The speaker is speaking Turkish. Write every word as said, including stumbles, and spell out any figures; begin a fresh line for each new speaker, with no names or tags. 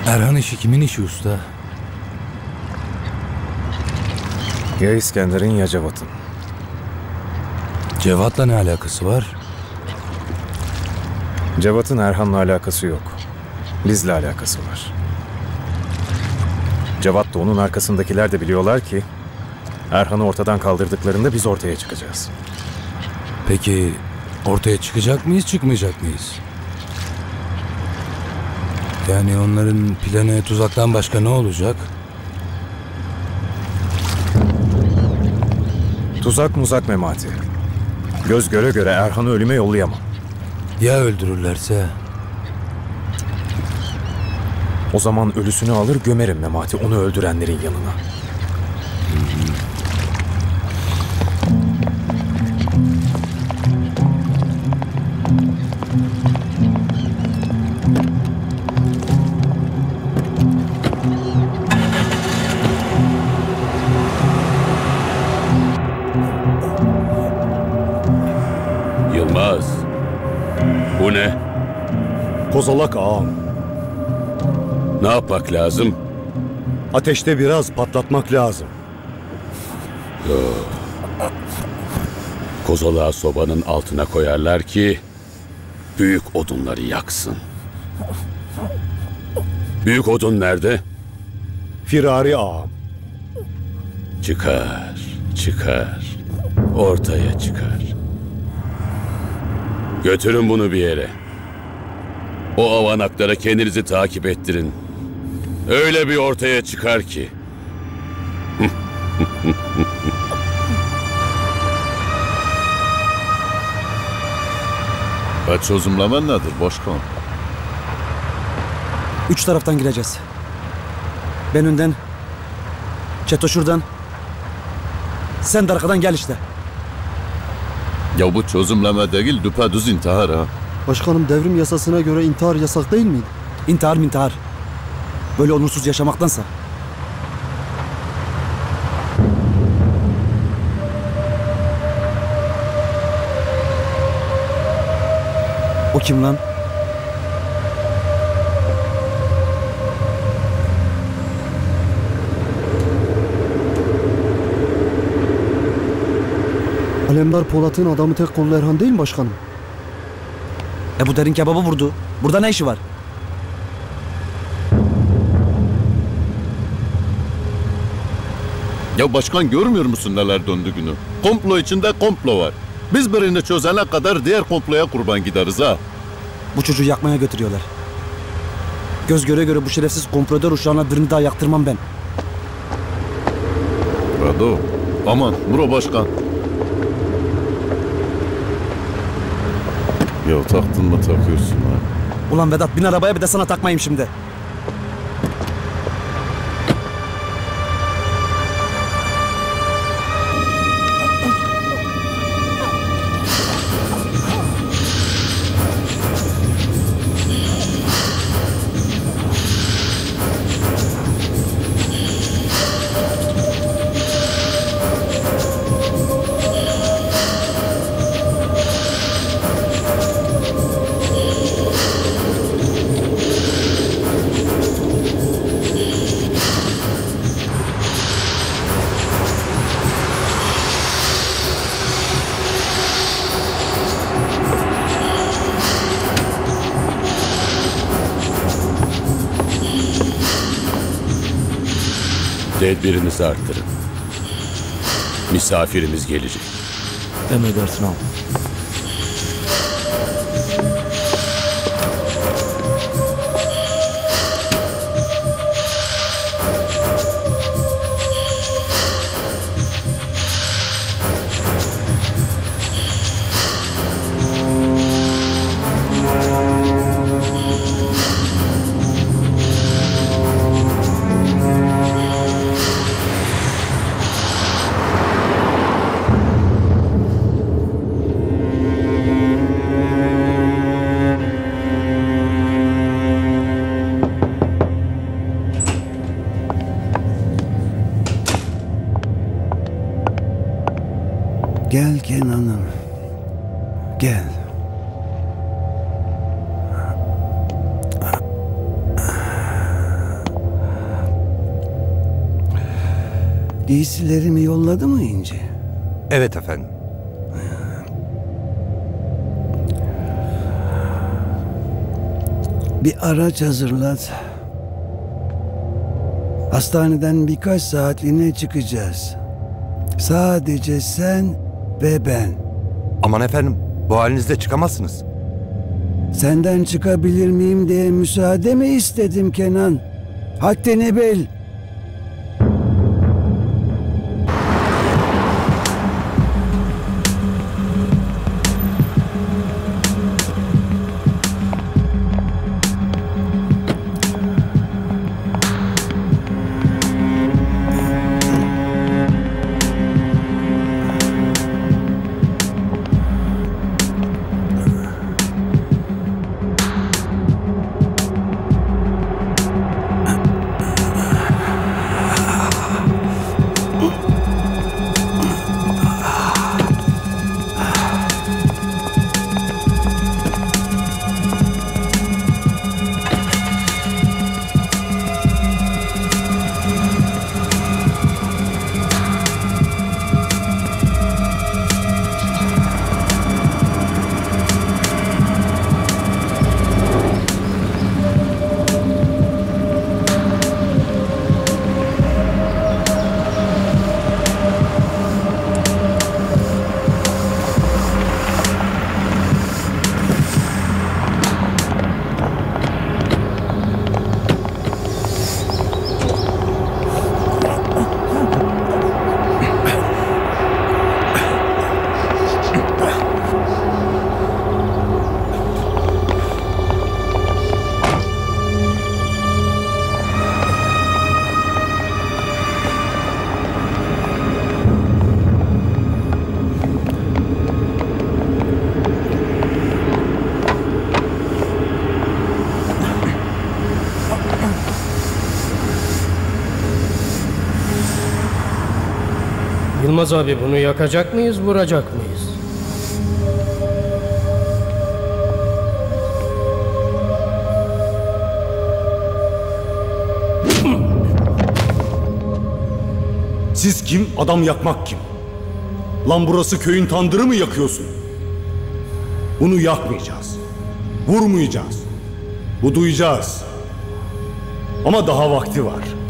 Erhan işi kimin işi usta?
Ya İskender'in ya Cevat'ın.
Cevat'la ne alakası var?
Cevat'ın Erhan'la alakası yok. Bizle alakası var. Cevat da onun arkasındakiler de biliyorlar ki Erhan'ı ortadan kaldırdıklarında biz ortaya çıkacağız.
Peki ortaya çıkacak mıyız, çıkmayacak mıyız? Yani onların planı tuzaktan başka ne olacak?
Tuzak muzak Memati. Göz göre göre Erhan'ı ölüme yollayamam.
Ya öldürürlerse?
O zaman ölüsünü alır gömerim Memati onu öldürenlerin yanına.
Yılmaz. Bu ne?
Kozalak ağam.
Ne yapmak lazım?
Ateşte biraz patlatmak lazım.
Kozalağı sobanın altına koyarlar ki büyük odunları yaksın. Büyük odun nerede?
Firari ağam.
Çıkar, çıkar. Ortaya çıkar. Götürün bunu bir yere. O avanaklara kendinizi takip ettirin. Öyle bir ortaya çıkar ki.
Çözümlemen nedir başkan?
Üç taraftan gireceğiz. Ben önden, Çeto şuradan, sen de arkadan gel işte.
Ya bu çözümleme değil, düpedüz intihar ha.
Başkanım devrim yasasına göre intihar yasak değil miydi?
İntihar mı intihar? Böyle onursuz yaşamaktansa. O kim lan?
Alemdar Polat'ın adamı tek kollu Erhan değil mi başkanım?
E bu derin kebabı vurdu. Burada ne işi var?
Ya başkan görmüyor musun neler döndüğünü? Komplo içinde komplo var. Biz birini çözene kadar diğer komploya kurban gideriz ha.
Bu çocuğu yakmaya götürüyorlar. Göz göre göre bu şerefsiz kompradör uşağına birini daha yaktırmam ben.
Rado, aman Muro başkan. Ya taktın mı takıyorsun ha?
Ulan Vedat bin arabaya bir de sana takmayayım şimdi.
Tedbirinizi arttırın. Misafirimiz gelecek.
Emredersin abi.
Giysilerimi yolladı mı İnci?
Evet efendim.
Bir araç hazırlat. Hastaneden birkaç saatliğine çıkacağız. Sadece sen ve ben.
Aman efendim, bu halinizde çıkamazsınız.
Senden çıkabilir miyim diye müsaade mi istedim Kenan? Haddini bil.
Yılmaz abi, bunu yakacak mıyız, vuracak mıyız?
Siz kim, adam yakmak kim? Lan burası köyün tandırı mı yakıyorsun? Bunu yakmayacağız. Vurmayacağız. Buduyacağız. Ama daha vakti var.